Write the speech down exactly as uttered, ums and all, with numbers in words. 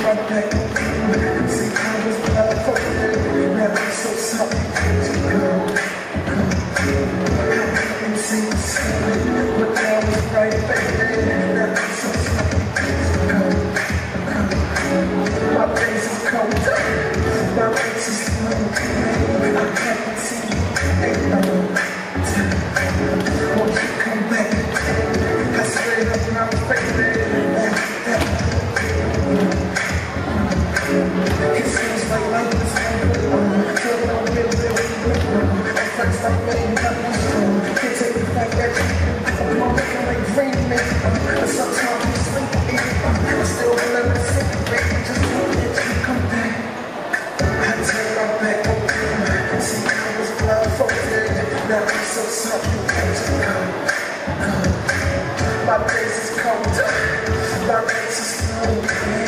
my back. See, I was blood for you. Now I'm so sorry. Come, come, and see the sun. But I was right back there. Now I'm so sorry. Come, come. My face is cold. My face is slow. I can't see you. Ain't no time. Won't you come back? I swear I'm not fading. It seems like life is over. Feel no real, real, real. At first I made nothing strong. Can't take it back at you. I'm looking like rain man. But sometimes I'm sleeping. I still remember secret. Just don't let you come back. I turn my back on. See, I was blindfolded. Now I'm so sorry. Just come, come. My face is cold. My face is slow.